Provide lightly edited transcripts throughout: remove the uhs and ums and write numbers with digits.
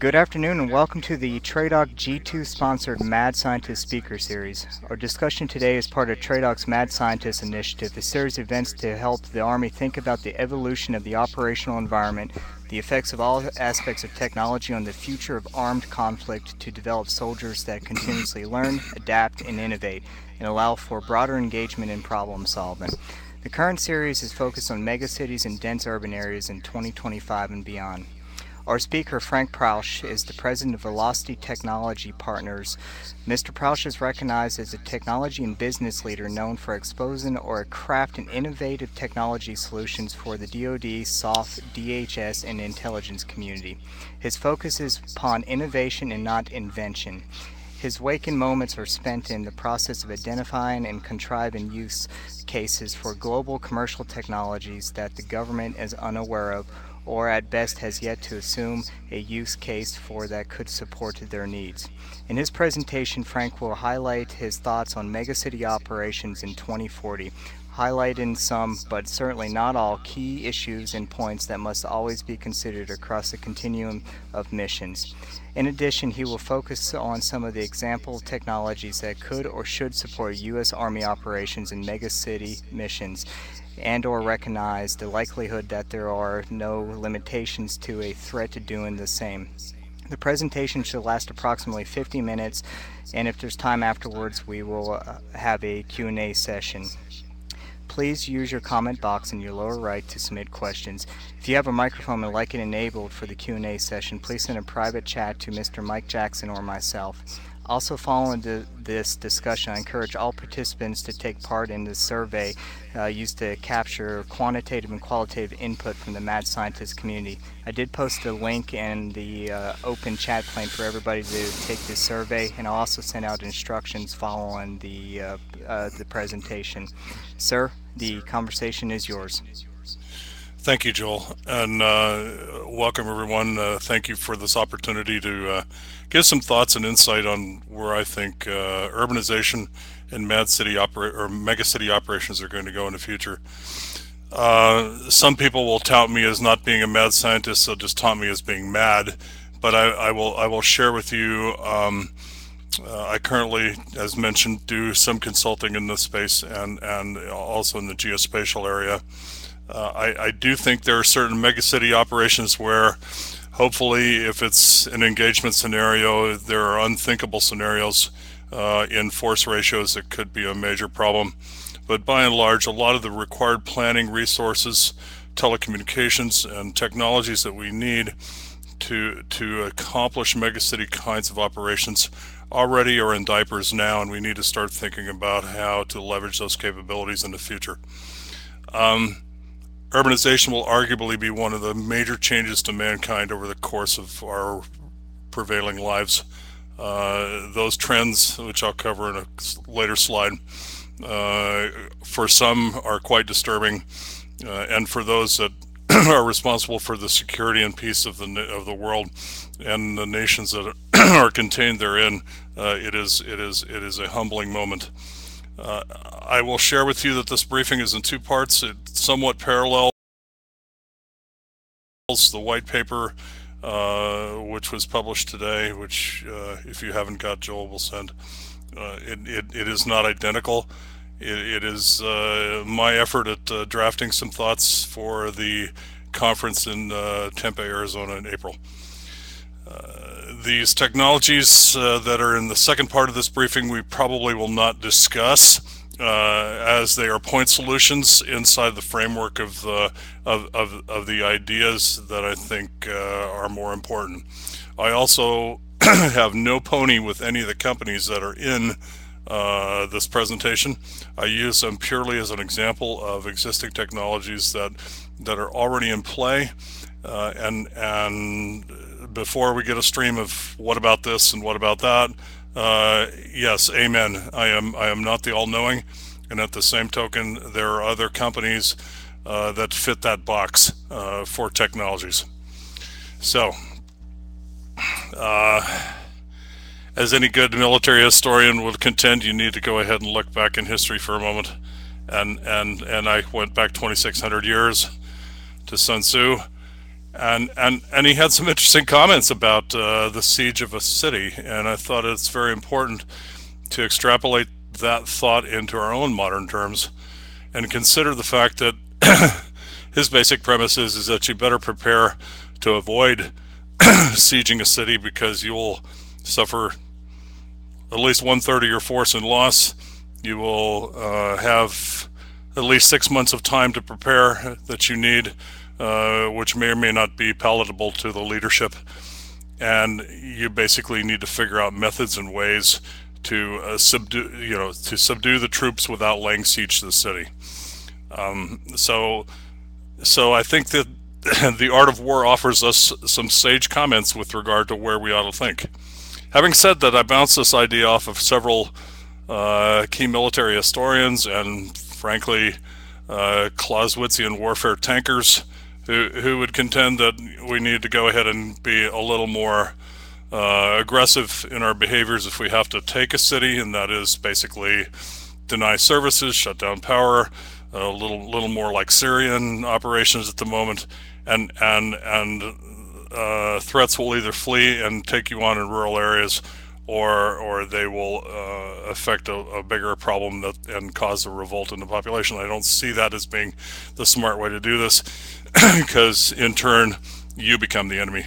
Good afternoon and welcome to the TRADOC G2 sponsored Mad Scientist Speaker Series. Our discussion today is part of TRADOC's Mad Scientist Initiative, a series of events to help the Army think about the evolution of the operational environment, the effects of all aspects of technology on the future of armed conflict to develop soldiers that continuously learn, adapt, and innovate, and allow for broader engagement in problem solving. The current series is focused on megacities and dense urban areas in 2025 and beyond. Our speaker, Frank Prautzsch, is the president of Velocity Technology Partners. Mr. Prautzsch is recognized as a technology and business leader known for exposing or crafting innovative technology solutions for the DoD, SOF, DHS, and intelligence community. His focus is upon innovation and not invention. His waking moments are spent in the process of identifying and contriving use cases for global commercial technologies that the government is unaware of or at best has yet to assume a use case for that could support their needs. In his presentation, Frank will highlight his thoughts on megacity operations in 2040, highlighting some, but certainly not all, key issues and points that must always be considered across the continuum of missions. In addition, he will focus on some of the example technologies that could or should support U.S. Army operations in megacity missions, and or recognize the likelihood that there are no limitations to a threat to doing the same. The presentation should last approximately 50 minutes, and if there's time afterwards, we will have a Q&A session. Please use your comment box in your lower right to submit questions. If you have a microphone and like it enabled for the Q&A session, please send a private chat to Mr. Mike Jackson or myself. Also, following this discussion, I encourage all participants to take part in the survey used to capture quantitative and qualitative input from the mad scientist community. I did post a link in the open chat plane for everybody to take this survey, and I'll also send out instructions following the presentation. Sir, the conversation is yours. Thank you, Joel, and welcome everyone. Thank you for this opportunity to give some thoughts and insight on where I think urbanization and megacity operations are going to go in the future. Some people will tout me as not being a mad scientist, so just taunt me as being mad. But I will share with you. I currently, as mentioned, do some consulting in this space and also in the geospatial area. I do think there are certain megacity operations where hopefully if it's an engagement scenario, there are unthinkable scenarios in force ratios that could be a major problem. But by and large, a lot of the required planning resources, telecommunications, and technologies that we need to accomplish megacity kinds of operations already are in diapers now, and we need to start thinking about how to leverage those capabilities in the future. Urbanization will arguably be one of the major changes to mankind over the course of our prevailing lives. Those trends, which I'll cover in a later slide, for some are quite disturbing, and for those that are responsible for the security and peace of the world and the nations that are contained therein, it is a humbling moment. I will share with you that this briefing is in two parts. It somewhat parallels the white paper which was published today, which if you haven't got, Joel will send. It is not identical. It is my effort at drafting some thoughts for the conference in Tempe, Arizona in April. These technologies that are in the second part of this briefing we probably will not discuss as they are point solutions inside the framework of the ideas that I think are more important. I also have no pony with any of the companies that are in this presentation. I use them purely as an example of existing technologies that are already in play, and before we get a stream of what about this and what about that, yes, amen. I am not the all-knowing, and at the same token, there are other companies that fit that box for technologies. So, as any good military historian would contend, you need to go ahead and look back in history for a moment, and I went back 2,600 years to Sun Tzu, And he had some interesting comments about the siege of a city, and I thought it's very important to extrapolate that thought into our own modern terms and consider the fact that his basic premise is that you better prepare to avoid sieging a city, because you will suffer at least 1/3 of your force in loss. You will have at least 6 months of time to prepare that you need, which may or may not be palatable to the leadership. And you basically need to figure out methods and ways to subdue the troops without laying siege to the city. So I think that the art of war offers us some sage comments with regard to where we ought to think. Having said that, I bounced this idea off of several key military historians and, frankly, Clausewitzian warfare tankers who would contend that we need to go ahead and be a little more aggressive in our behaviors if we have to take a city, and that is basically deny services, shut down power, a little more like Syrian operations at the moment, and threats will either flee and take you on in rural areas, or they will affect a bigger problem and cause a revolt in the population. I don't see that as being the smart way to do this, because in turn you become the enemy.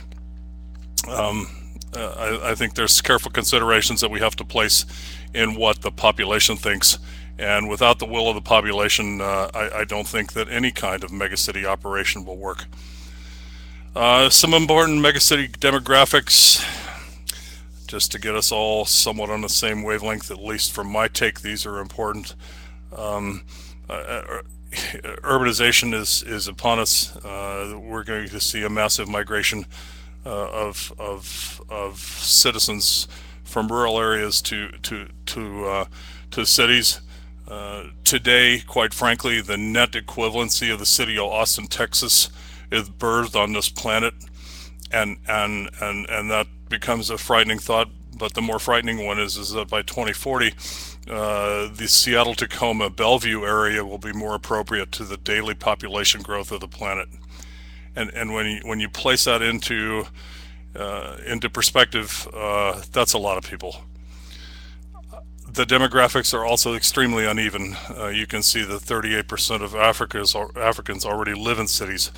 I think there's careful considerations that we have to place in what the population thinks, and without the will of the population, I don't think that any kind of megacity operation will work. Some important megacity demographics, just to get us all somewhat on the same wavelength, at least from my take. These are important. Urbanization is upon us. We're going to see a massive migration of citizens from rural areas to cities. Today, quite frankly, the net equivalency of the city of Austin, Texas, is birthed on this planet, and that becomes a frightening thought. But the more frightening one is that by 2040, the Seattle-Tacoma Bellevue area will be more appropriate to the daily population growth of the planet. And when you place that into perspective, that's a lot of people. The demographics are also extremely uneven. You can see that 38% of Africans already live in cities.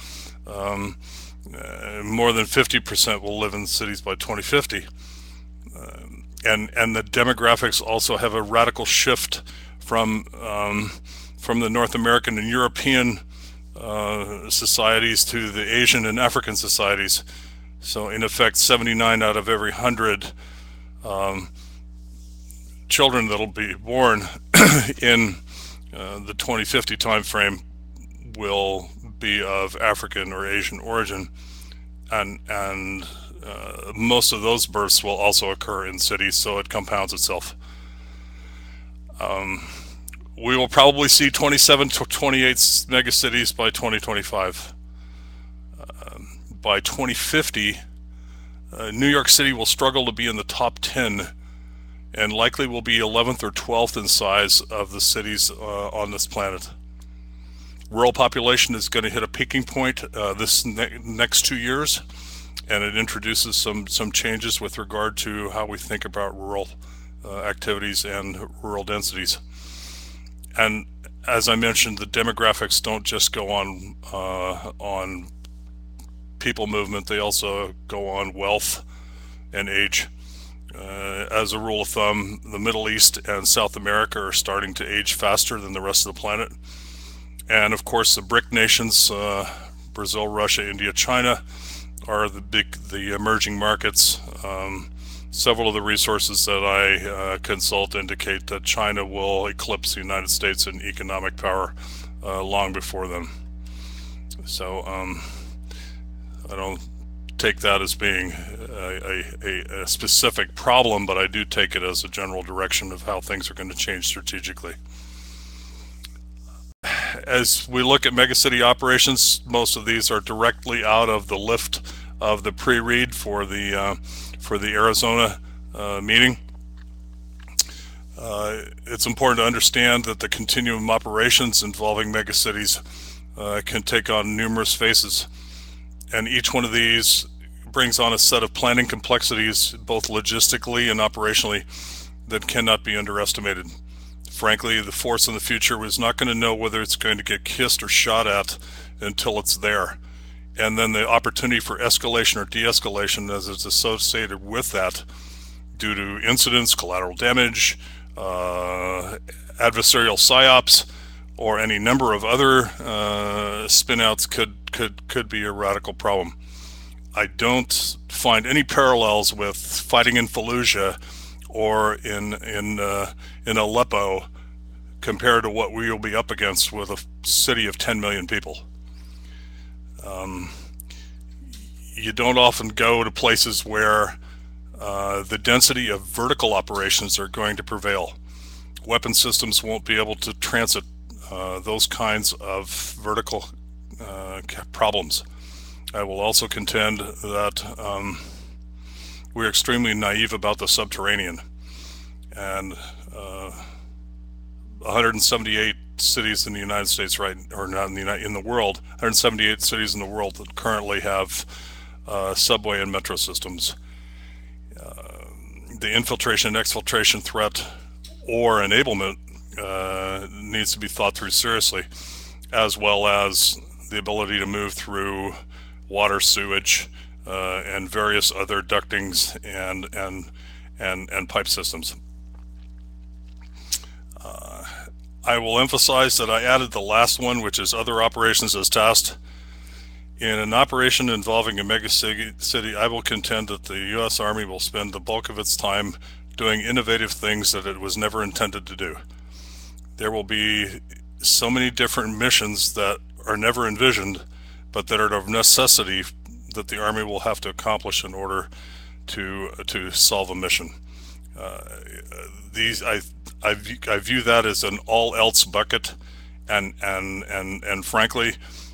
More than 50% will live in cities by 2050. And the demographics also have a radical shift from the North American and European societies to the Asian and African societies. So in effect, 79 out of every 100 children that'll be born in the 2050 time frame will be of African or Asian origin, and most of those births will also occur in cities, so it compounds itself. We will probably see 27 to 28 megacities by 2025. By 2050, New York City will struggle to be in the top 10 and likely will be 11th or 12th in size of the cities on this planet. Rural population is going to hit a peaking point this next 2 years, and it introduces some changes with regard to how we think about rural activities and rural densities. And as I mentioned, the demographics don't just go on people movement, they also go on wealth and age. As a rule of thumb, the Middle East and South America are starting to age faster than the rest of the planet. And of course, the BRIC nations, Brazil, Russia, India, China, are the emerging markets. Several of the resources that I consult indicate that China will eclipse the United States in economic power long before them. So I don't take that as being a specific problem, but I do take it as a general direction of how things are going to change strategically. As we look at megacity operations, most of these are directly out of the lift of the pre-read for the Arizona meeting. It's important to understand that the continuum operations involving megacities can take on numerous faces. And each one of these brings on a set of planning complexities, both logistically and operationally, that cannot be underestimated. Frankly, the force in the future is not going to know whether it's going to get kissed or shot at until it's there. And then the opportunity for escalation or de-escalation as it's associated with that, due to incidents, collateral damage, adversarial psyops, or any number of other spin-outs could be a radical problem. I don't find any parallels with fighting in Fallujah or in Aleppo compared to what we will be up against with a city of 10 million people. You don't often go to places where the density of vertical operations are going to prevail. Weapon systems won't be able to transit those kinds of vertical problems. I will also contend that we're extremely naive about the subterranean, and 178 cities in the United States, right, or not in the world, 178 cities in the world that currently have subway and metro systems. The infiltration and exfiltration threat or enablement needs to be thought through seriously, as well as the ability to move through water, sewage, and various other ductings and pipe systems. I will emphasize that I added the last one, which is other operations as tasked. In an operation involving a megacity, I will contend that the U.S. Army will spend the bulk of its time doing innovative things that it was never intended to do. There will be so many different missions that are never envisioned, but that are of necessity that the Army will have to accomplish in order to solve a mission. I view that as an all else bucket, and frankly,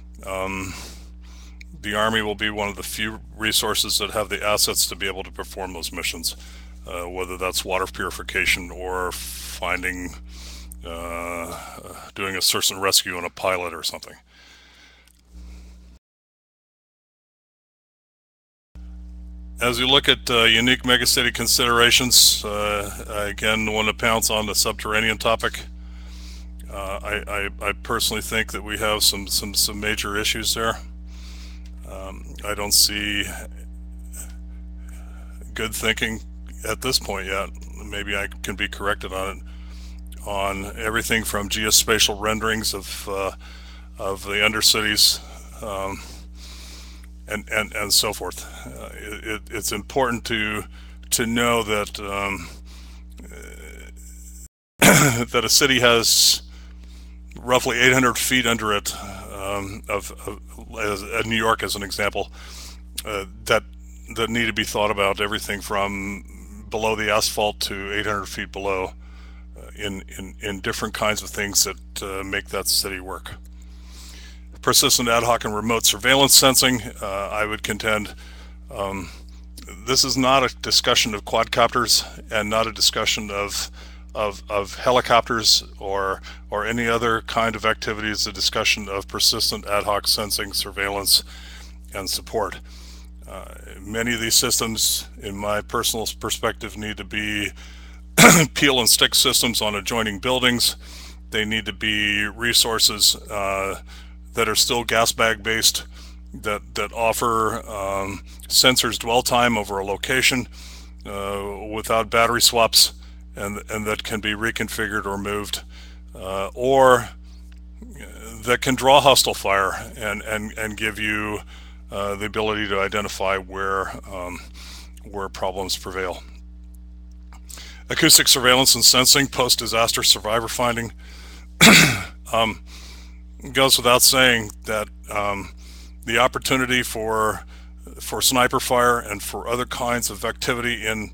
the Army will be one of the few resources that have the assets to be able to perform those missions, whether that's water purification or finding, doing a search and rescue on a pilot or something. As we look at unique megacity considerations, I again want to pounce on the subterranean topic. I personally think that we have some major issues there. I don't see good thinking at this point yet. Maybe I can be corrected on it, on everything from geospatial renderings of the undercities and so forth. It's important to know that that a city has roughly 800 feet under it as New York as an example, that need to be thought about, everything from below the asphalt to 800 feet below, in different kinds of things that make that city work. Persistent ad hoc and remote surveillance sensing, I would contend this is not a discussion of quadcopters and not a discussion of helicopters or any other kind of activity. It's a discussion of persistent ad hoc sensing, surveillance, and support. Many of these systems, in my personal perspective, need to be peel and stick systems on adjoining buildings. They need to be resources that are still gas bag based, that offer sensors dwell time over a location without battery swaps, and that can be reconfigured or moved, or that can draw hostile fire and give you the ability to identify where problems prevail. Acoustic surveillance and sensing, post-disaster survivor finding. It goes without saying that the opportunity for sniper fire and for other kinds of activity in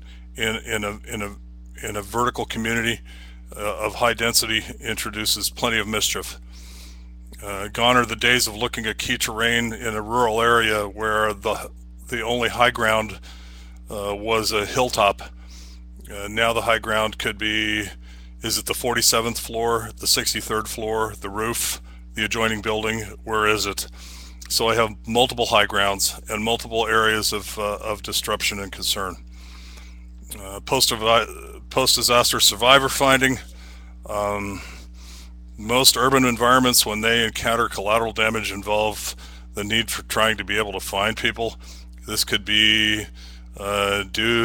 a vertical community of high density introduces plenty of mischief. Gone are the days of looking at key terrain in a rural area where the only high ground was a hilltop. Now the high ground could be, is it the 47th floor, the 63rd floor, the roof, the adjoining building? Where is it? So I have multiple high grounds and multiple areas of disruption and concern. Post-disaster survivor finding. Most urban environments, when they encounter collateral damage, involve the need for trying to be able to find people. This could be due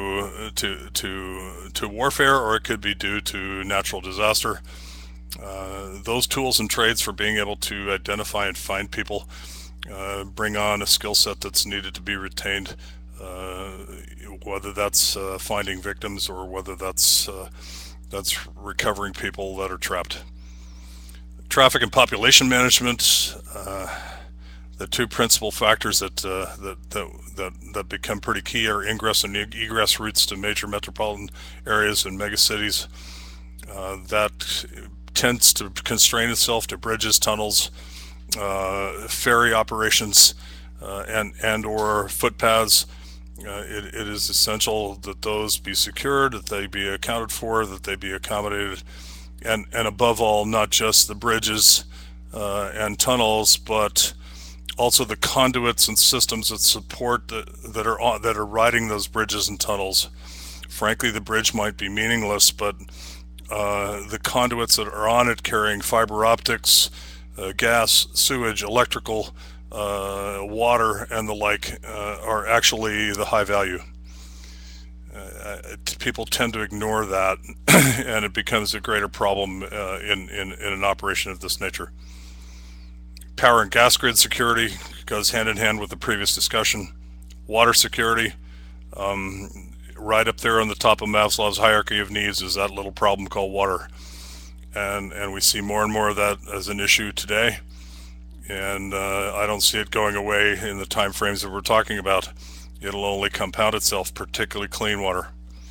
to warfare, or it could be due to natural disaster. Those tools and trades for being able to identify and find people bring on a skill set that's needed to be retained, whether that's finding victims or whether that's recovering people that are trapped. Traffic and population management, the two principal factors that become pretty key are ingress and egress routes to major metropolitan areas and megacities. That tends to constrain itself to bridges, tunnels, ferry operations, and or footpaths. It is essential that those be secured, that they be accounted for, that they be accommodated, and above all, not just the bridges and tunnels, but also the conduits and systems that support that are riding those bridges and tunnels. Frankly, the bridge might be meaningless, but the conduits that are on it carrying fiber optics, gas, sewage, electrical, water, and the like are actually the high value. People tend to ignore that, and it becomes a greater problem in an operation of this nature. Power and gas grid security goes hand in hand with the previous discussion. Water security, right up there on the top of Maslow's hierarchy of needs is that little problem called water. And we see more and more of that as an issue today. And I don't see it going away in the time frames that we're talking about. It'll only compound itself, particularly clean water.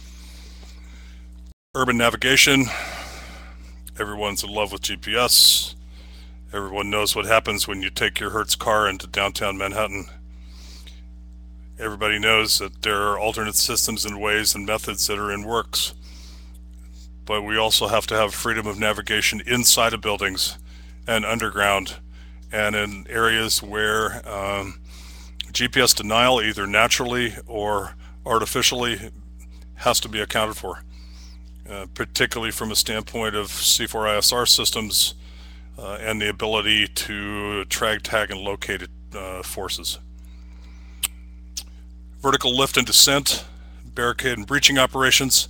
Urban navigation. Everyone's in love with GPS. Everyone knows what happens when you take your Hertz car into downtown Manhattan. Everybody knows that there are alternate systems and ways and methods that are in works. But we also have to have freedom of navigation inside of buildings and underground, and in areas where GPS denial, either naturally or artificially, has to be accounted for, particularly from a standpoint of C4ISR systems and the ability to track, tag, and locate forces. Vertical lift and descent, barricade and breaching operations.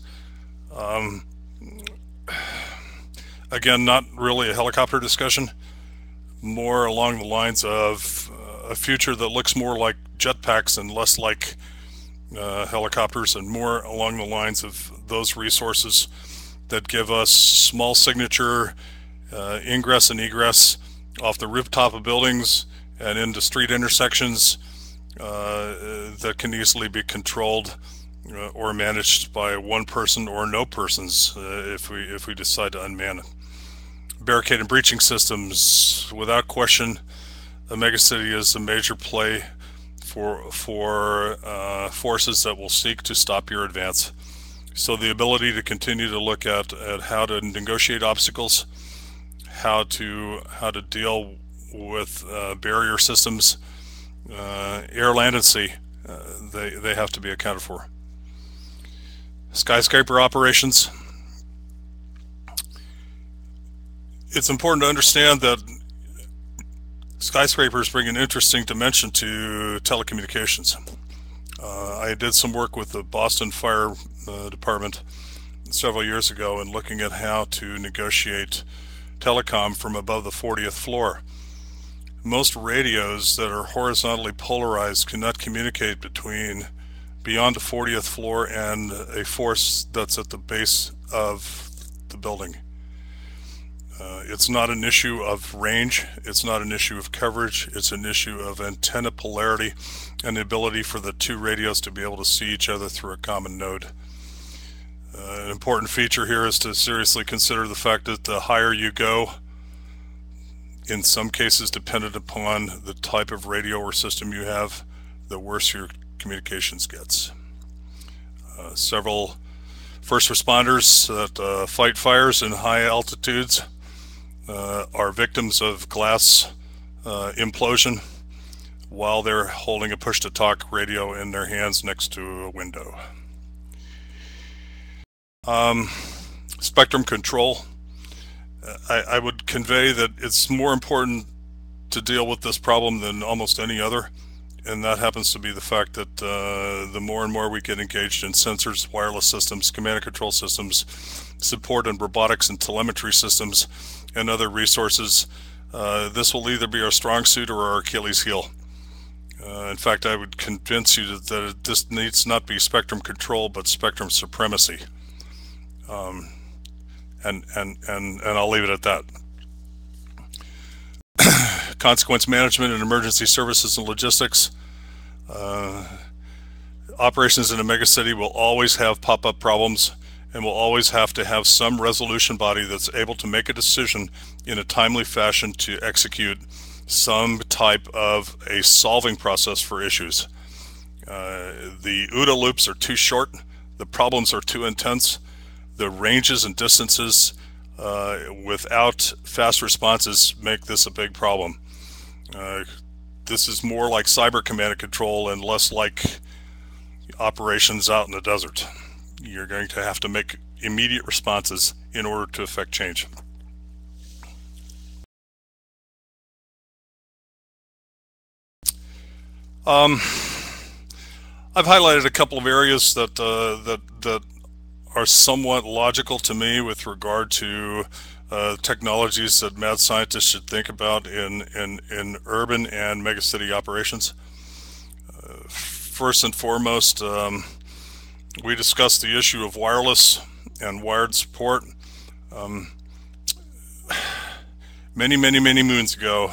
Again, not really a helicopter discussion, more along the lines of a future that looks more like jetpacks and less like helicopters, and more along the lines of those resources that give us small signature ingress and egress off the rooftop of buildings and into street intersections that can easily be controlled or managed by one person or no persons if we decide to unman it. Barricade and breaching systems, without question, a megacity is a major play for forces that will seek to stop your advance. So the ability to continue to look at how to negotiate obstacles, how to deal with barrier systems, air, land, and sea, they have to be accounted for. Skyscraper operations. It's important to understand that skyscrapers bring an interesting dimension to telecommunications. I did some work with the Boston Fire Department several years ago in looking at how to negotiate telecom from above the 40th floor. Most radios that are horizontally polarized cannot communicate beyond the 40th floor and a force that's at the base of the building. It's not an issue of range, it's not an issue of coverage, it's an issue of antenna polarity and the ability for the two radios to be able to see each other through a common node. An important feature here is to seriously consider the fact that the higher you go, in some cases dependent upon the type of radio or system you have, the worse your communications gets. Several first responders that fight fires in high altitudes are victims of glass implosion while they're holding a push-to-talk radio in their hands next to a window. Spectrum control. I would convey that it's more important to deal with this problem than almost any other, and that happens to be the fact that the more and more we get engaged in sensors, wireless systems, command and control systems, support and robotics and telemetry systems, and other resources, this will either be our strong suit or our Achilles heel. In fact, I would convince you that this needs not be spectrum control, but spectrum supremacy. And I'll leave it at that. Consequence management and emergency services and logistics. Operations in a megacity will always have pop-up problems and will always have to have some resolution body that's able to make a decision in a timely fashion to execute some type of a solving process for issues. The OODA loops are too short, the problems are too intense, the ranges and distances without fast responses make this a big problem. This is more like cyber command and control and less like operations out in the desert. You're going to have to make immediate responses in order to affect change. I've highlighted a couple of areas that are somewhat logical to me with regard to technologies that mad scientists should think about in urban and megacity operations. First and foremost, we discussed the issue of wireless and wired support. Many moons ago,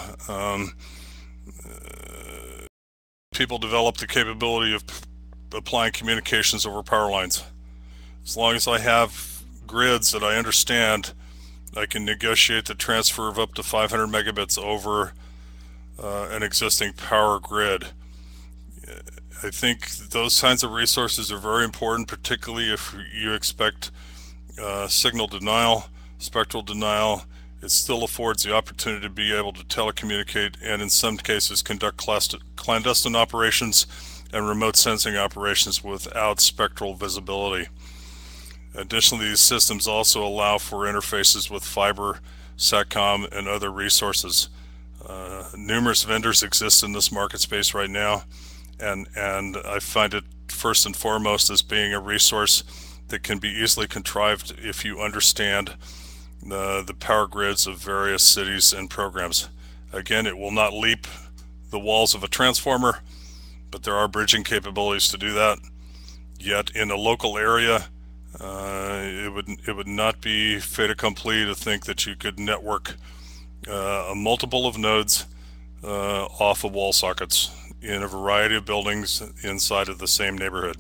people developed the capability of applying communications over power lines. As long as I have grids that I understand, I can negotiate the transfer of up to 500 megabits over an existing power grid. I think those kinds of resources are very important, particularly if you expect signal denial, spectral denial. It still affords the opportunity to be able to telecommunicate and in some cases conduct clandestine operations and remote sensing operations without spectral visibility. Additionally, these systems also allow for interfaces with fiber, SATCOM, and other resources. Numerous vendors exist in this market space right now, and I find it first and foremost as being a resource that can be easily contrived if you understand the power grids of various cities and programs. Again, it will not leap the walls of a transformer, but there are bridging capabilities to do that. Yet in a local area, it would not be fait accompli to think that you could network a multiple of nodes off of wall sockets in a variety of buildings inside of the same neighborhood.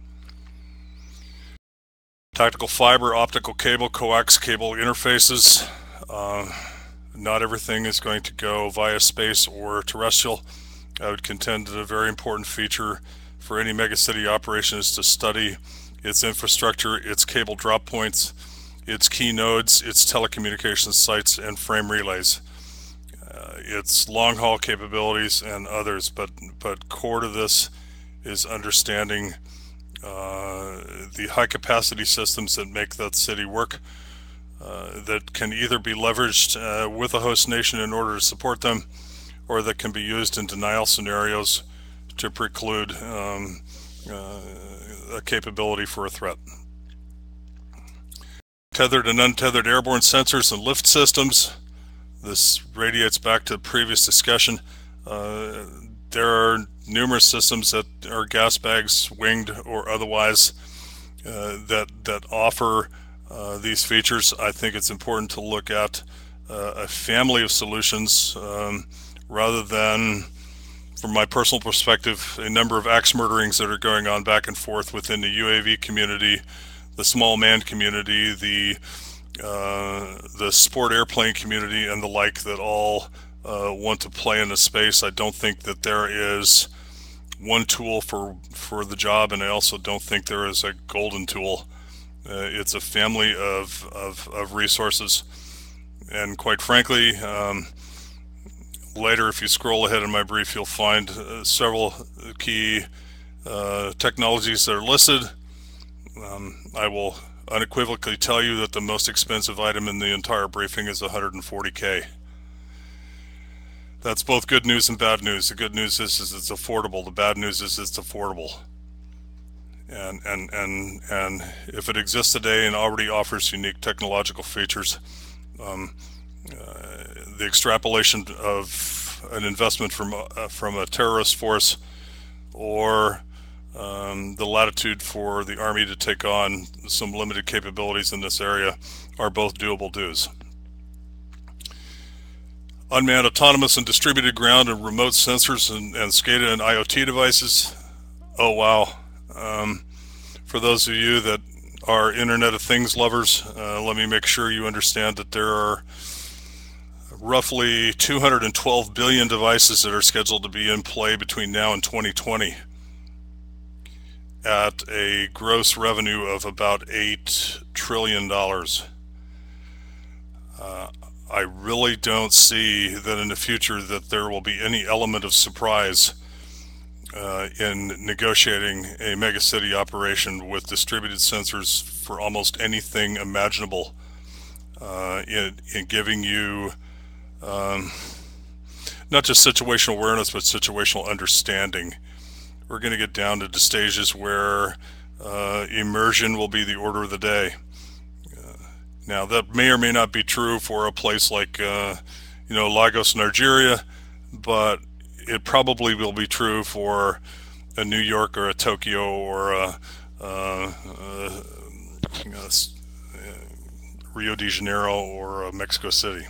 Tactical fiber, optical cable, coax cable interfaces. Not everything is going to go via space or terrestrial. I would contend that a very important feature for any megacity operation is to study its infrastructure, its cable drop points, its key nodes, its telecommunications sites, and frame relays. Its long-haul capabilities and others, but core to this is understanding the high-capacity systems that make that city work, that can either be leveraged with a host nation in order to support them, or that can be used in denial scenarios to preclude a capability for a threat. Tethered and untethered airborne sensors and lift systems. This radiates back to the previous discussion. There are numerous systems that are gas bags, winged or otherwise, that offer these features. I think it's important to look at a family of solutions rather than, from my personal perspective, a number of axe murderings that are going on back and forth within the UAV community, the small manned community, the sport airplane community, and the like, that all want to play in the space. I don't think that there is one tool for the job, and I also don't think there is a golden tool. It's a family of resources, and quite frankly, Later, if you scroll ahead in my brief, you'll find several key technologies that are listed. I will unequivocally tell you that the most expensive item in the entire briefing is $140K. That's both good news and bad news. The good news is it's affordable. The bad news is it's affordable. And if it exists today and already offers unique technological features, the extrapolation of an investment from a terrorist force, or the latitude for the Army to take on some limited capabilities in this area are both doable dues. Unmanned, autonomous, and distributed ground and remote sensors and SCADA and IoT devices. Oh wow. For those of you that are Internet of Things lovers, let me make sure you understand that there are roughly 212 billion devices that are scheduled to be in play between now and 2020 at a gross revenue of about $8 trillion. I really don't see that in the future that there will be any element of surprise in negotiating a megacity operation with distributed sensors for almost anything imaginable, in giving you not just situational awareness but situational understanding. We're going to get down to the stages where immersion will be the order of the day. Now that may or may not be true for a place like Lagos, Nigeria, but it probably will be true for a New York or a Tokyo or a Rio de Janeiro or a Mexico City.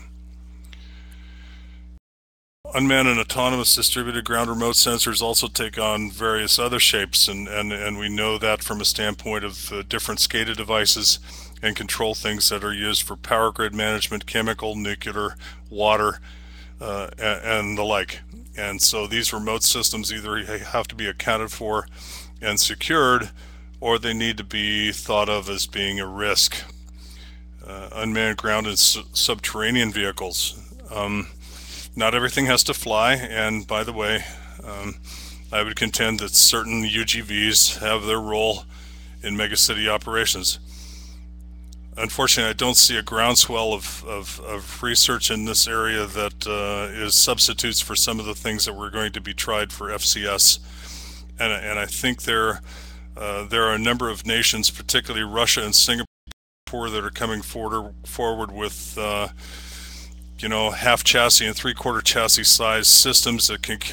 Unmanned and autonomous distributed ground remote sensors also take on various other shapes, and we know that from a standpoint of different SCADA devices and control things that are used for power grid management, chemical, nuclear, water, and the like. And so these remote systems either have to be accounted for and secured, or they need to be thought of as being a risk. Unmanned ground and subterranean vehicles. Not everything has to fly, and by the way, I would contend that certain UGVs have their role in megacity operations. Unfortunately, I don't see a groundswell of research in this area that is substitutes for some of the things that were going to be tried for FCS. And I think there are a number of nations, particularly Russia and Singapore, that are coming forward with half chassis and 3/4 chassis size systems that can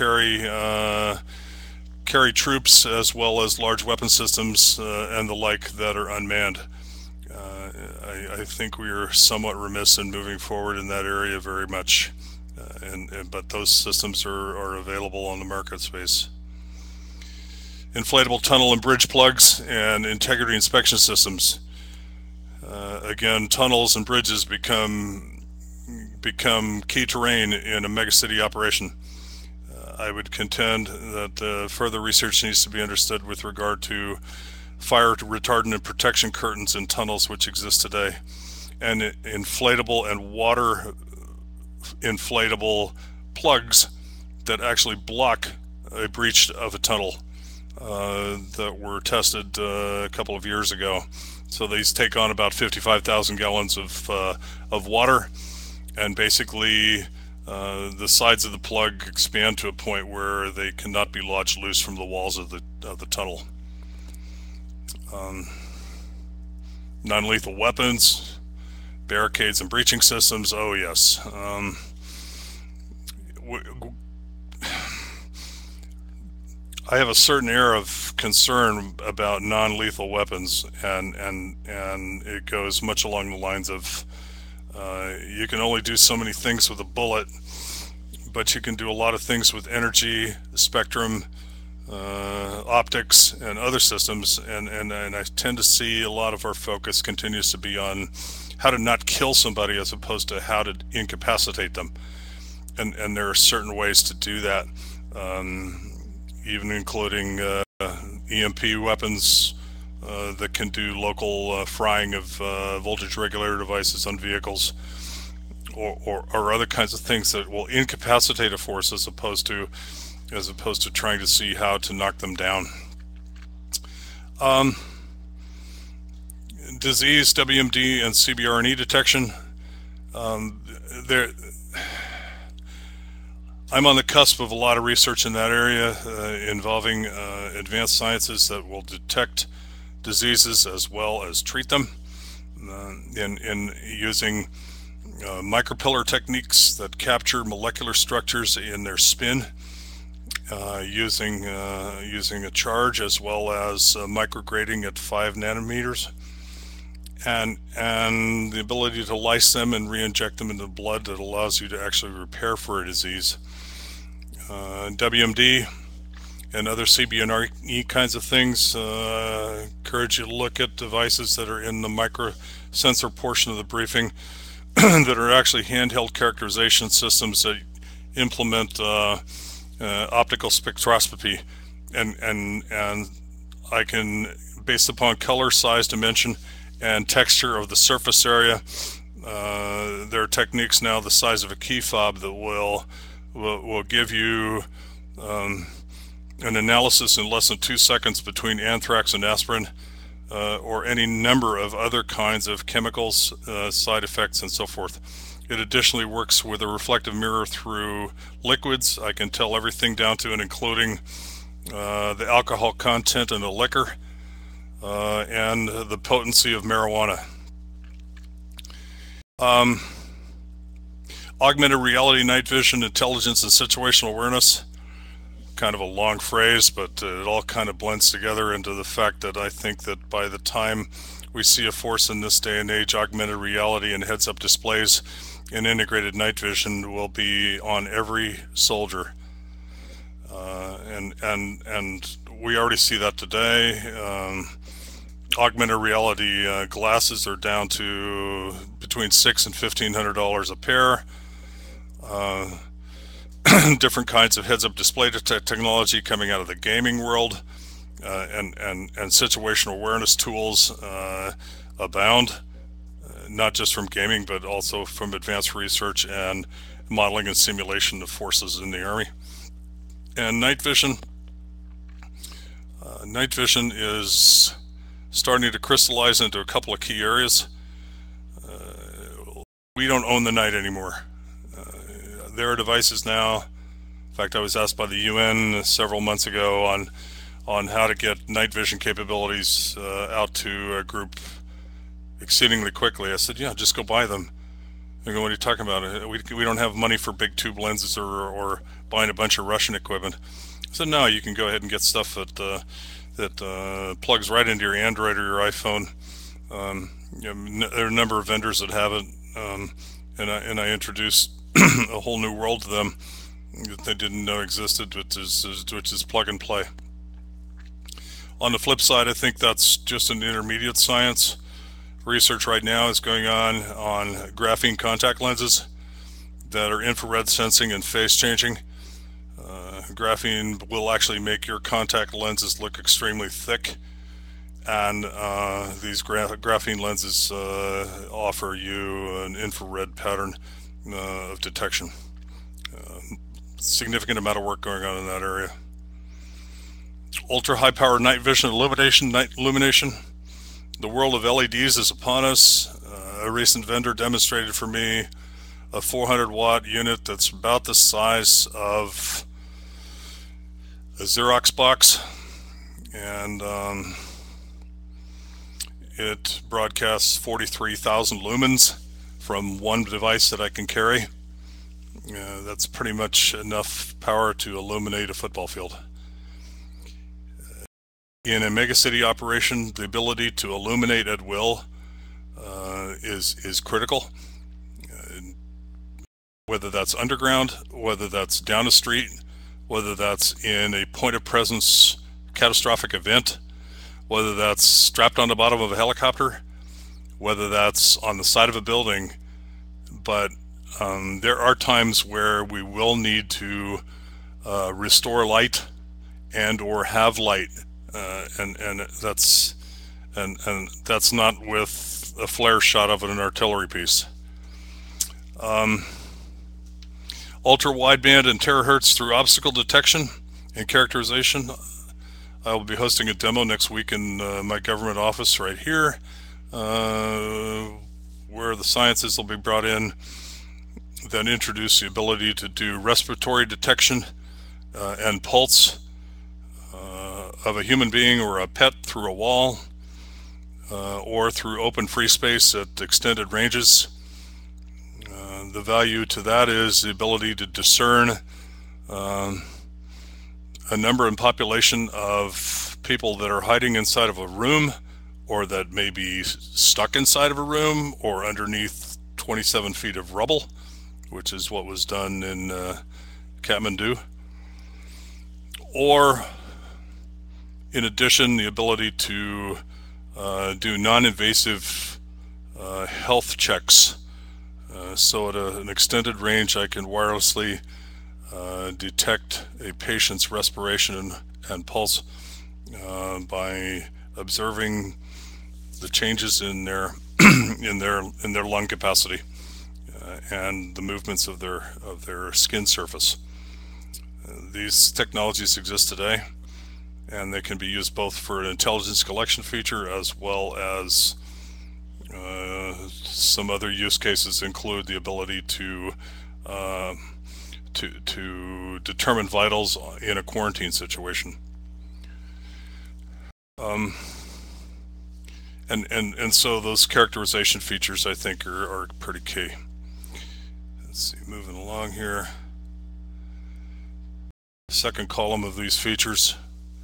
carry troops as well as large weapon systems and the like that are unmanned. I think we are somewhat remiss in moving forward in that area very much, but those systems are available on the market space. Inflatable tunnel and bridge plugs and integrity inspection systems. Again, tunnels and bridges become key terrain in a megacity operation. I would contend that further research needs to be understood with regard to fire retardant and protection curtains in tunnels which exist today, and inflatable and water inflatable plugs that actually block a breach of a tunnel that were tested a couple of years ago. So these take on about 55,000 gallons of water, and basically the sides of the plug expand to a point where they cannot be lodged loose from the walls of the tunnel. Non-lethal weapons, barricades and breaching systems. Oh yes. I have a certain air of concern about non-lethal weapons, and it goes much along the lines of you can only do so many things with a bullet, but you can do a lot of things with energy, spectrum, optics, and other systems, and I tend to see a lot of our focus continues to be on how to not kill somebody as opposed to how to incapacitate them, and there are certain ways to do that, even including EMP weapons that can do local frying of voltage regulator devices on vehicles, or other kinds of things that will incapacitate a force as opposed to trying to see how to knock them down. Disease, WMD, and CBRNE detection. I'm on the cusp of a lot of research in that area involving advanced sciences that will detect diseases as well as treat them in using micropillar techniques that capture molecular structures in their spin, using a charge as well as micrograding at 5 nanometers, and the ability to lyse them and re-inject them into the blood that allows you to actually repair for a disease. WMD and other CBRNE kinds of things, encourage you to look at devices that are in the microsensor portion of the briefing that are actually handheld characterization systems that implement optical spectroscopy, and I can, based upon color, size, dimension, and texture of the surface area, there are techniques now the size of a key fob that will give you an analysis in less than 2 seconds between anthrax and aspirin, or any number of other kinds of chemicals, side effects, and so forth. It additionally works with a reflective mirror through liquids. I can tell everything down to and including the alcohol content in the liquor and the potency of marijuana. Augmented reality, night vision, intelligence, and situational awareness. Kind of a long phrase, but it all kind of blends together into the fact that I think that by the time we see a force in this day and age, augmented reality and heads-up displays and integrated night vision will be on every soldier, and we already see that today. Augmented reality glasses are down to between $600 and $1,500 a pair. Different kinds of heads-up display technology coming out of the gaming world, and situational awareness tools abound, not just from gaming but also from advanced research and modeling and simulation of forces in the Army. And night vision is starting to crystallize into a couple of key areas. We don't own the night anymore. There are devices now. In fact, I was asked by the UN several months ago on how to get night vision capabilities out to a group exceedingly quickly. I said, yeah, just go buy them. They go, what are you talking about? We don't have money for big tube lenses or buying a bunch of Russian equipment. I said, no, you can go ahead and get stuff that plugs right into your Android or your iPhone. There are a number of vendors that have it, and I introduced a whole new world to them that they didn't know existed, which is plug and play. On the flip side, I think that's just an intermediate science. Research right now is going on graphene contact lenses that are infrared sensing and phase changing. Graphene will actually make your contact lenses look extremely thick, and these graphene lenses offer you an infrared pattern of detection. Significant amount of work going on in that area. Ultra high power night vision illumination. The world of LEDs is upon us. A recent vendor demonstrated for me a 400 watt unit that's about the size of a Xerox box, and it broadcasts 43,000 lumens from one device that I can carry. That's pretty much enough power to illuminate a football field. In a MegaCity operation, the ability to illuminate at will is critical. Whether that's underground, whether that's down a street, whether that's in a point of presence catastrophic event, whether that's strapped on the bottom of a helicopter, whether that's on the side of a building. But there are times where we will need to restore light and or have light, and that's not with a flare shot of an artillery piece. Ultra-wideband and terahertz through obstacle detection and characterization. I will be hosting a demo next week in my government office right here, where the sciences will be brought in that introduce the ability to do respiratory detection and pulse of a human being or a pet through a wall or through open free space at extended ranges. The value to that is the ability to discern a number and population of people that are hiding inside of a room, or that may be stuck inside of a room or underneath 27 feet of rubble, which is what was done in Kathmandu. Or, in addition, the ability to do non-invasive health checks. So at an extended range, I can wirelessly detect a patient's respiration and pulse by observing the changes in their in their lung capacity and the movements of their skin surface. These technologies exist today, and they can be used both for an intelligence collection feature as well as some other use cases include the ability to determine vitals in a quarantine situation. And so those characterization features, I think, are pretty key. Let's see, moving along here. Second column of these features.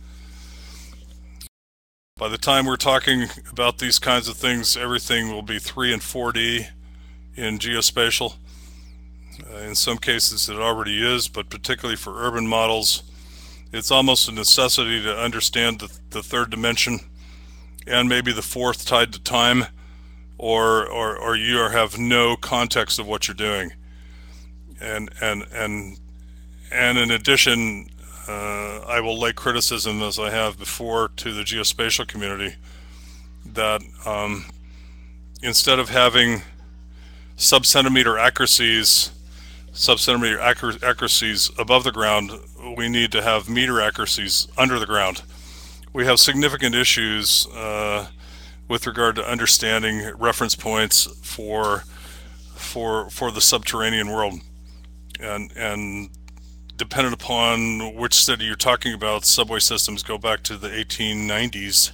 By the time we're talking about these kinds of things, everything will be 3 and 4D in geospatial. In some cases it already is, but particularly for urban models, it's almost a necessity to understand the third dimension and maybe the fourth tied to time, or you have no context of what you're doing. And in addition, I will lay criticism, as I have before, to the geospatial community that instead of having sub-centimeter accuracies above the ground, we need to have meter accuracies under the ground. We have significant issues with regard to understanding reference points for the subterranean world, and dependent upon which city you're talking about, subway systems go back to the 1890s.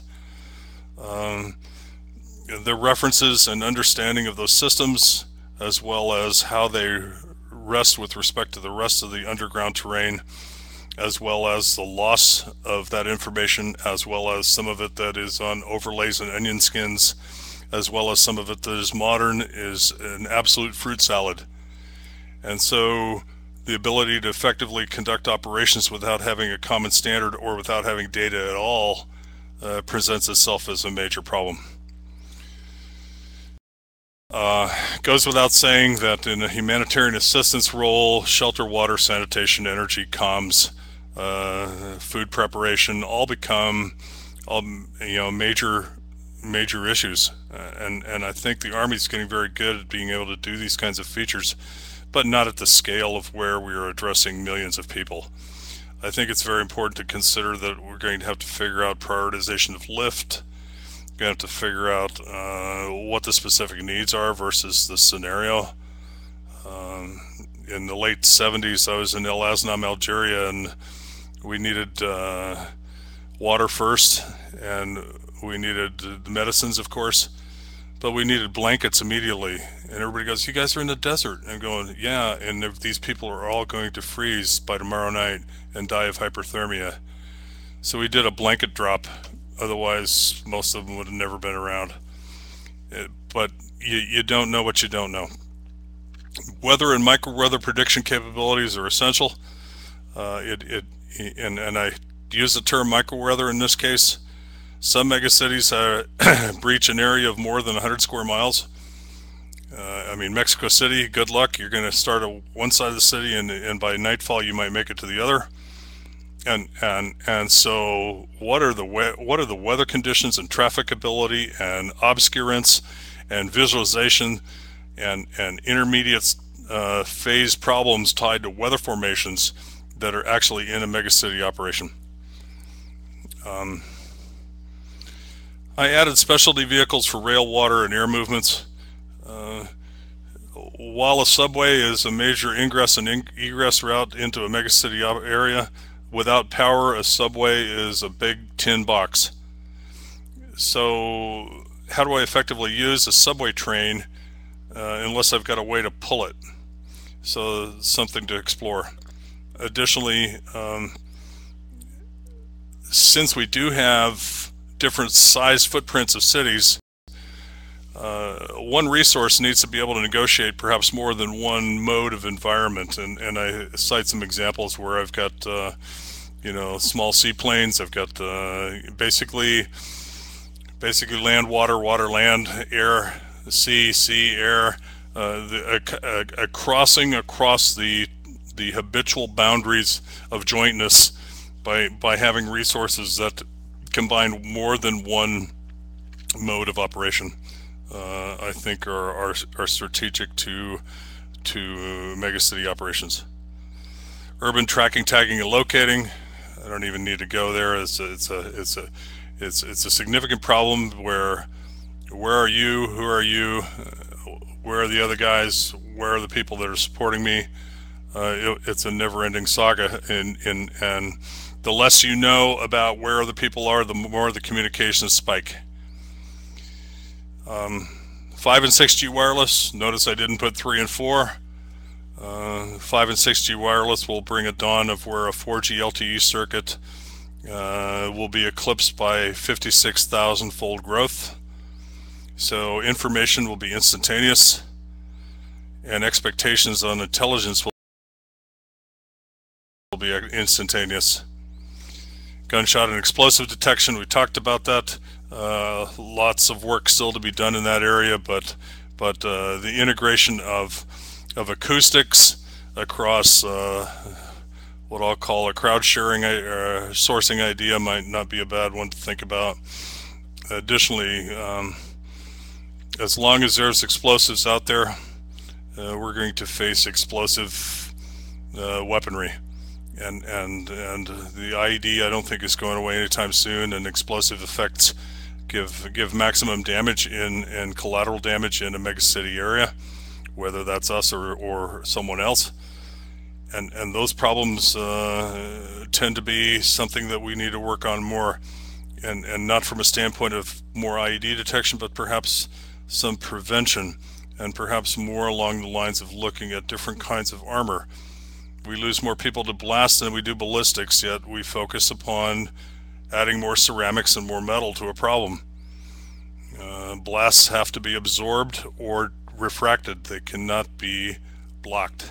The references and understanding of those systems, as well as how they rest with respect to the rest of the underground terrain, as well as the loss of that information, as well as some of it that is on overlays and onion skins, as well as some of it that is modern, is an absolute fruit salad. And so the ability to effectively conduct operations without having a common standard or without having data at all presents itself as a major problem. Goes without saying that in a humanitarian assistance role, shelter, water, sanitation, energy, comms, food preparation all become major issues, and I think the Army's getting very good at being able to do these kinds of features, but not at the scale of where we are addressing millions of people. I think it's very important to consider that we're going to have to figure out prioritization of lift. We're going to have to figure out what the specific needs are versus the scenario. In the late 70s, I was in El Asnam, Algeria, and we needed water first, and we needed the medicines, of course, but we needed blankets immediately. And everybody goes, "You guys are in the desert." And I'm going, "Yeah, and these people are all going to freeze by tomorrow night and die of hyperthermia." So we did a blanket drop. Otherwise, most of them would have never been around. But you don't know what you don't know. Weather and micro-weather prediction capabilities are essential. And I use the term micro-weather in this case. Some megacities breach an area of more than 100 square miles. I mean, Mexico City, good luck. You're going to start at one side of the city, and by nightfall you might make it to the other. And so what are the weather conditions and trafficability and obscurance and visualization and intermediate phase problems tied to weather formations that are actually in a megacity operation. I added specialty vehicles for rail, water, and air movements. While a subway is a major ingress and egress route into a megacity area, without power, a subway is a big tin box. So how do I effectively use a subway train unless I've got a way to pull it? So something to explore. Additionally, since we do have different size footprints of cities, one resource needs to be able to negotiate perhaps more than one mode of environment, and I cite some examples where I've got small seaplanes. I've got basically land, water, water, land, air, sea, air, a crossing across the habitual boundaries of jointness by having resources that combine more than one mode of operation. I think are strategic to megacity operations. Urban tracking, tagging, and locating. I don't even need to go there. It's a significant problem where are you? Who are you? Where are the other guys? Where are the people that are supporting me? It's a never-ending saga, and the less you know about where the people are, the more the communications spike. 5 and 6G wireless. Notice I didn't put 3 and 4. 5 and 6G wireless will bring a dawn of where a 4G LTE circuit will be eclipsed by 56,000-fold growth. So information will be instantaneous, and expectations on intelligence will be instantaneous. Gunshot and explosive detection, we talked about that. Lots of work still to be done in that area, but the integration of acoustics across what I'll call a crowd sharing sourcing idea might not be a bad one to think about. Additionally, as long as there's explosives out there, we're going to face explosive weaponry. And the IED I don't think is going away anytime soon, and explosive effects give maximum damage and collateral damage in a megacity area, whether that's us or someone else. And those problems tend to be something that we need to work on more, and not from a standpoint of more IED detection, but perhaps some prevention, and perhaps more along the lines of looking at different kinds of armor. We lose more people to blast than we do ballistics, yet we focus upon adding more ceramics and more metal to a problem. Blasts have to be absorbed or refracted. They cannot be blocked.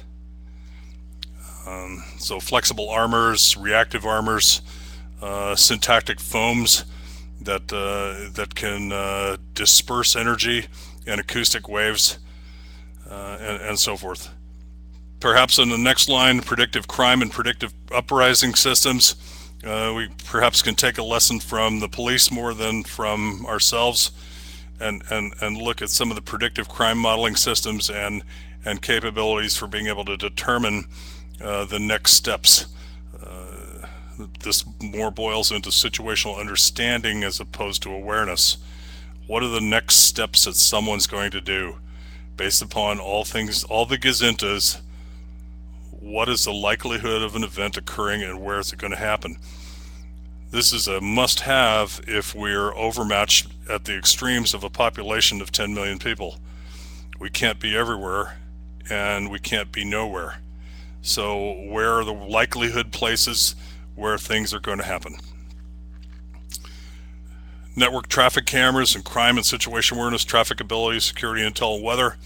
So flexible armors, reactive armors, syntactic foams that can disperse energy and acoustic waves, and so forth. Perhaps in the next line, predictive crime and predictive uprising systems. We perhaps can take a lesson from the police more than from ourselves, and look at some of the predictive crime modeling systems and capabilities for being able to determine the next steps. This more boils into situational understanding as opposed to awareness. What are the next steps that someone's going to do based upon all the gazintas? What is the likelihood of an event occurring, and where is it going to happen? This is a must-have if we're overmatched at the extremes of a population of 10 million people. We can't be everywhere, and we can't be nowhere. So where are the likelihood places where things are going to happen? Network traffic cameras and crime and situation awareness, traffic ability, security, intel, and weather.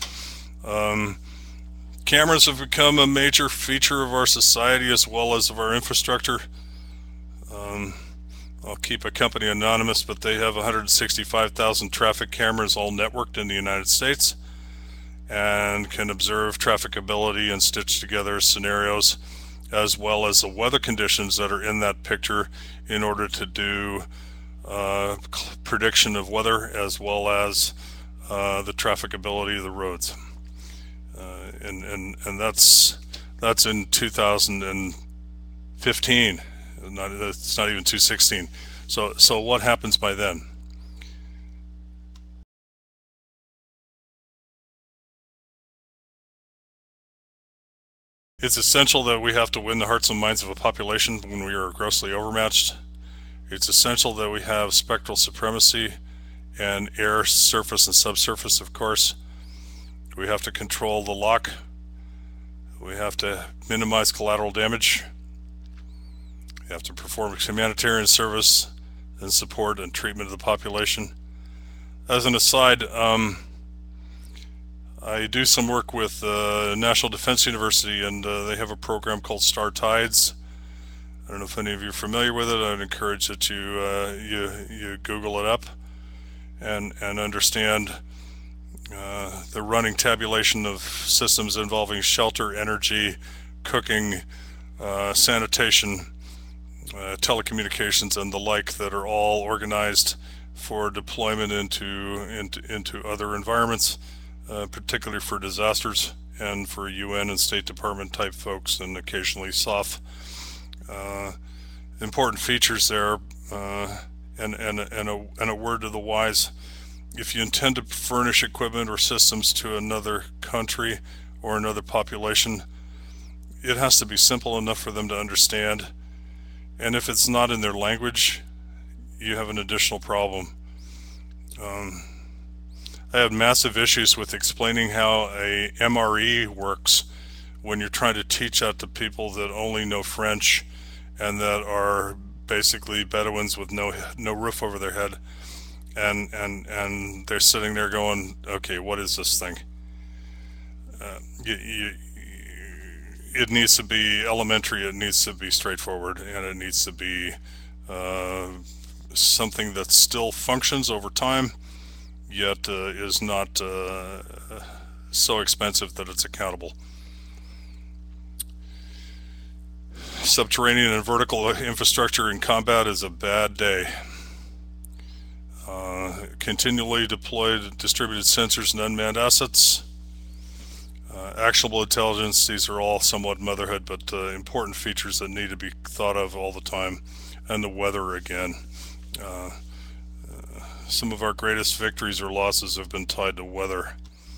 Cameras have become a major feature of our society as well as of our infrastructure. I'll keep a company anonymous, but they have 165,000 traffic cameras all networked in the United States, and can observe trafficability and stitch together scenarios as well as the weather conditions that are in that picture in order to do prediction of weather as well as the trafficability of the roads. and that's in 2015. It's not even 2016. So what happens by then? It's essential that we have to win the hearts and minds of a population when we are grossly overmatched. It's essential that we have spectral supremacy and air, surface, and subsurface, of course. We have to control the lock. We have to minimize collateral damage. We have to perform humanitarian service and support and treatment of the population. As an aside, I do some work with National Defense University, and they have a program called Star Tides. I don't know if any of you are familiar with it. I'd encourage that you Google it up and understand the running tabulation of systems involving shelter, energy, cooking, sanitation, telecommunications, and the like, that are all organized for deployment into other environments, particularly for disasters and for UN and State Department type folks, and occasionally SOF. Important features there, and a word to the wise: if you intend to furnish equipment or systems to another country or another population, it has to be simple enough for them to understand. And if it's not in their language, you have an additional problem. I have massive issues with explaining how a MRE works when you're trying to teach that to people that only know French and that are basically Bedouins with no roof over their head, and they're sitting there going, okay, what is this thing? It needs to be elementary, it needs to be straightforward, and it needs to be something that still functions over time, yet is not so expensive that it's accountable. Subterranean and vertical infrastructure in combat is a bad day. Continually deployed distributed sensors and unmanned assets. Actionable intelligence, these are all somewhat motherhood, but important features that need to be thought of all the time. And the weather again. Some of our greatest victories or losses have been tied to weather.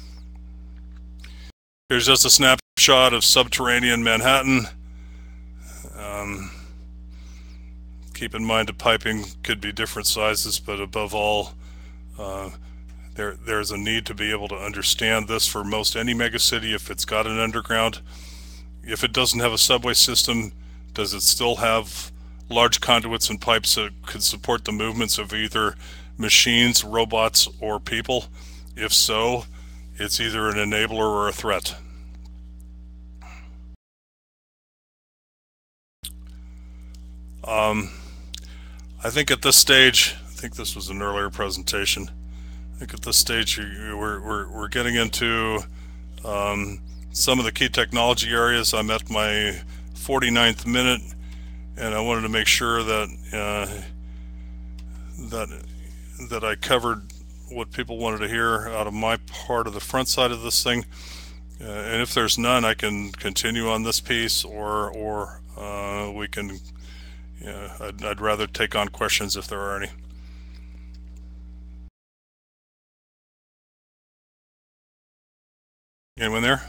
Here's just a snapshot of subterranean Manhattan. Keep in mind the piping could be different sizes, but above all, there's a need to be able to understand this for most any megacity. If it's got an underground, if it doesn't have a subway system, does it still have large conduits and pipes that could support the movements of either machines, robots, or people? If so, it's either an enabler or a threat. I think at this stage, I think this was an earlier presentation, I think at this stage we're getting into some of the key technology areas. I'm at my 49th minute, and I wanted to make sure that that I covered what people wanted to hear out of my part of the front side of this thing. And if there's none, I can continue on this piece, or we can. I'd rather take on questions if there are any. Anyone there?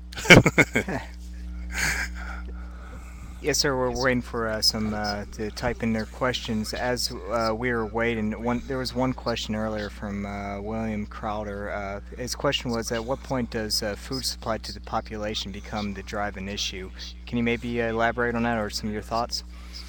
Yes, sir. We're waiting for some to type in their questions. As we were waiting, there was one question earlier from William Crowder. His question was, at what point does food supply to the population become the driving issue? Can you maybe elaborate on that, or some of your thoughts?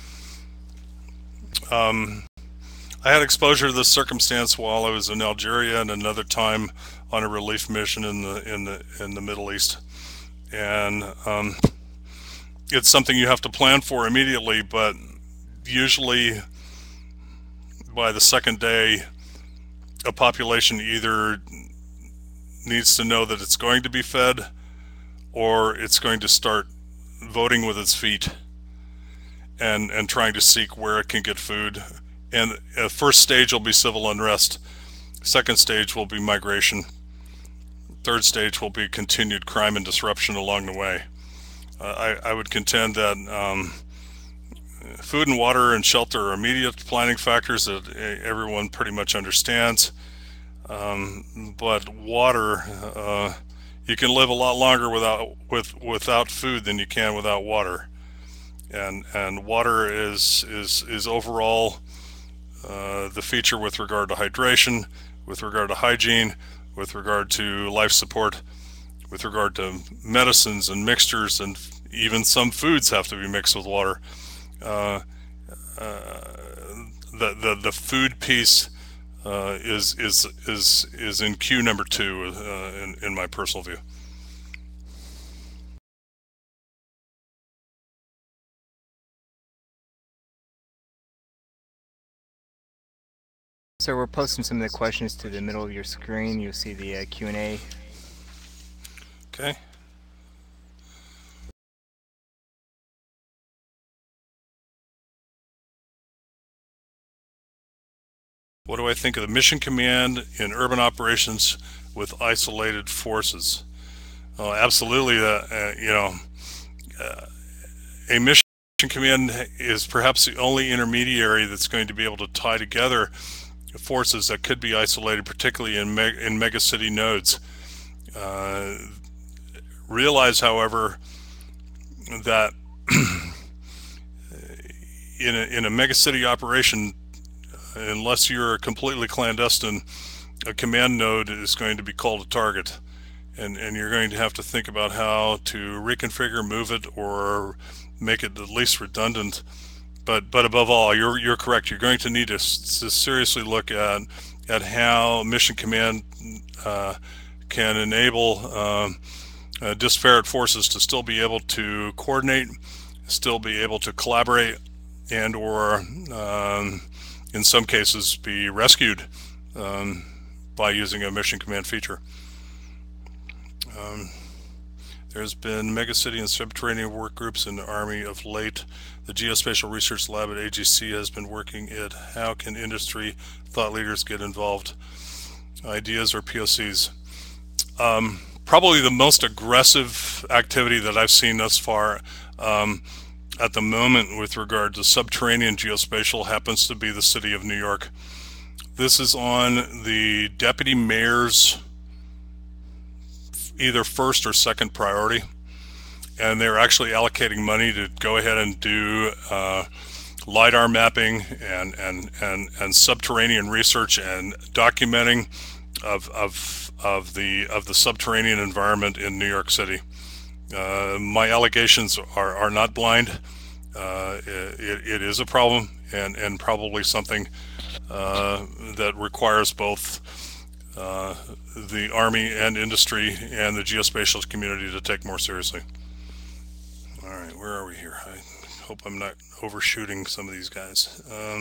I had exposure to this circumstance while I was in Algeria, and another time on a relief mission in the Middle East, and it's something you have to plan for immediately, but usually by the second day, a population either needs to know that it's going to be fed, or it's going to start voting with its feet and trying to seek where it can get food. And first stage will be civil unrest. Second stage will be migration. third stage will be continued crime and disruption along the way. I would contend that food and water and shelter are immediate planning factors that everyone pretty much understands. But water, you can live a lot longer without food than you can without water. And water is overall the feature with regard to hydration, with regard to hygiene, with regard to life support, with regard to medicines and mixtures, and even some foods have to be mixed with water. The food piece is in queue number 2 in my personal view. So we're posting some of the questions to the middle of your screen. You'll see the Q&A. Okay. What do I think of the mission command in urban operations with isolated forces? Oh, absolutely. A mission command is perhaps the only intermediary that's going to be able to tie together forces that could be isolated, particularly in megacity nodes. Realize, however, that in a megacity operation, unless you're completely clandestine, a command node is going to be called a target, and you're going to have to think about how to reconfigure, move it, or make it at least redundant. But above all, you're correct. You're going to need to seriously look at how mission command can enable disparate forces to still be able to coordinate, still be able to collaborate, and or in some cases be rescued by using a mission command feature. There's been megacity and subterranean work groups in the Army of late. The Geospatial Research Lab at AGC has been working it. How can industry thought leaders get involved? Ideas or POCs? Probably the most aggressive activity that I've seen thus far at the moment with regard to subterranean geospatial happens to be the city of New York. This is on the deputy mayor's either first or second priority, and they're actually allocating money to go ahead and do LiDAR mapping and subterranean research and documenting of the subterranean environment in New York City. My allegations are not blind. It is a problem, and probably something that requires both the Army and industry and the geospatial community to take more seriously. All right, where are we here? I hope I'm not overshooting some of these guys.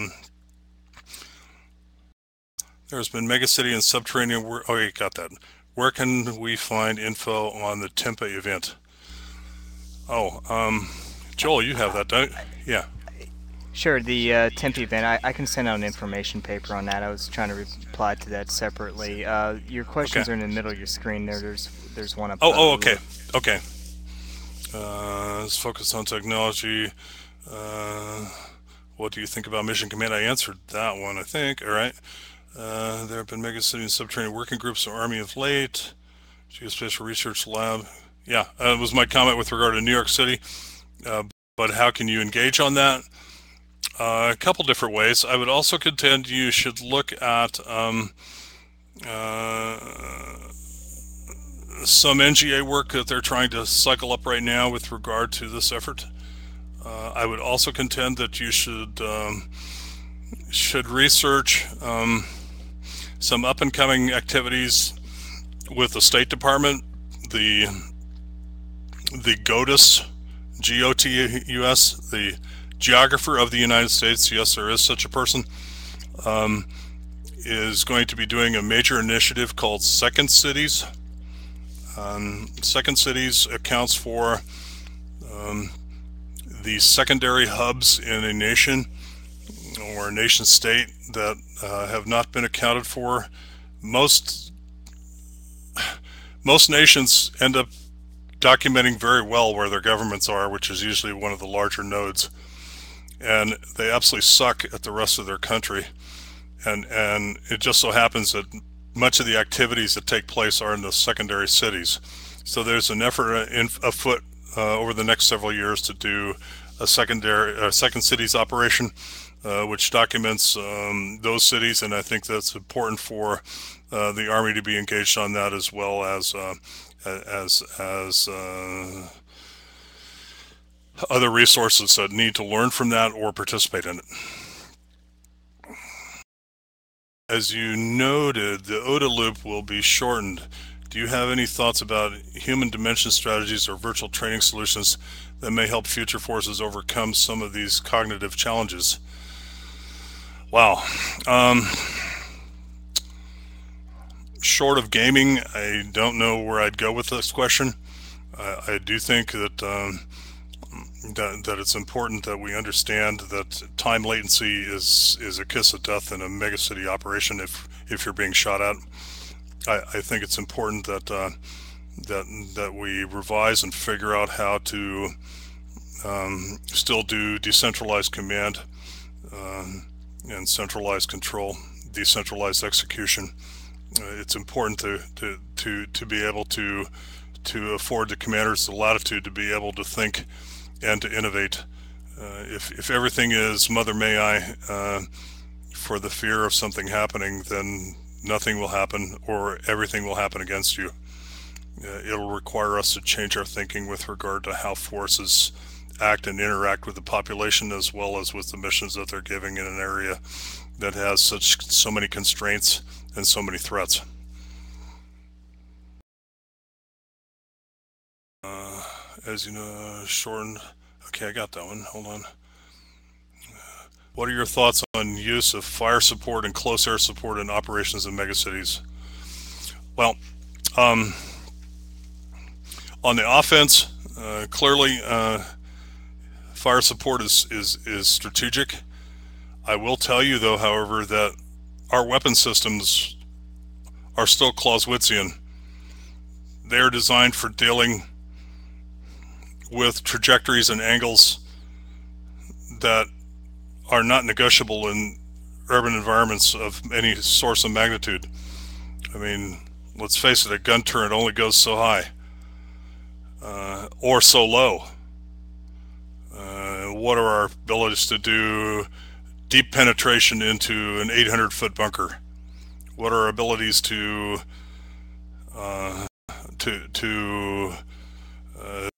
There's been megacity and subterranean work. Oh, you got that. Where can we find info on the Tempe event? Oh, Joel, you have that, don't you? Yeah. Sure, the Tempe event, I can send out an information paper on that. I was trying to reply to that separately. Your questions are in the middle of your screen there. There's one up. Okay. Okay. Let's focus on technology. What do you think about Mission Command? I answered that one, I think. All right. There have been megacity and subterranean working groups, Army of late, Geospatial Research Lab. Yeah, it was my comment with regard to New York City. But how can you engage on that? A couple different ways. I would also contend you should look at some NGA work that they're trying to cycle up right now with regard to this effort. I would also contend that you should research some up-and-coming activities with the State Department, the GOTUS, G-O-T-U-S, the Geographer of the United States, yes, there is such a person, is going to be doing a major initiative called Second Cities. Second Cities accounts for the secondary hubs in a nation or a nation state that have not been accounted for. Most most nations end up documenting very well where their governments are, which is usually one of the larger nodes, and they absolutely suck at the rest of their country. And it just so happens that much of the activities that take place are in the secondary cities. So there's an effort afoot over the next several years to do a second cities operation, which documents those cities, and I think that's important for the Army to be engaged on that, as well as other resources that need to learn from that or participate in it. As you noted, the OTA loop will be shortened. Do you have any thoughts about human dimension strategies or virtual training solutions that may help future forces overcome some of these cognitive challenges? Wow. Short of gaming, I don't know where I'd go with this question. I do think that that it's important that we understand that time latency is a kiss of death in a megacity operation if you're being shot at. I think it's important that that we revise and figure out how to still do decentralized command and centralized control, decentralized execution. It's important to be able to afford the commanders the latitude to be able to think and to innovate. If everything is Mother May I for the fear of something happening, then nothing will happen, or everything will happen against you. It'll require us to change our thinking with regard to how forces act and interact with the population, as well as with the missions that they're giving in an area that has so many constraints and so many threats. As you know, shortened. Okay, I got that one. Hold on. What are your thoughts on use of fire support and close air support in operations in megacities? Well, on the offense, clearly fire support is strategic. I will tell you, though, however, that our weapon systems are still Clausewitzian. They are designed for dealing with trajectories and angles that are not negotiable in urban environments of any source of magnitude. I mean, let's face it, a gun turret only goes so high or so low. What are our abilities to do deep penetration into an 800-foot bunker? What are our abilities to